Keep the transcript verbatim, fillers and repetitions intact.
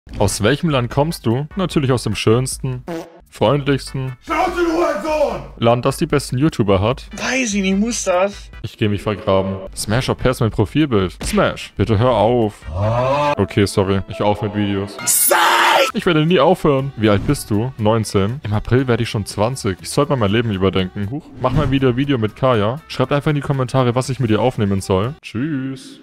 Aus welchem Land kommst du? Natürlich aus dem schönsten, freundlichsten Schnauze, du Hurensohn! Land, das die besten YouTuber hat. Weiß ich nicht, muss das? Ich gehe mich vergraben. Smash up Pairs mein Profilbild. Smash, bitte hör auf. Okay, sorry. Ich auf mit Videos. Ich werde nie aufhören. Wie alt bist du? neunzehn. Im April werde ich schon zwanzig. Ich sollte mal mein Leben überdenken. Huch. Mach mal wieder ein Video mit Kaya. Schreibt einfach in die Kommentare, was ich mit ihr aufnehmen soll. Tschüss.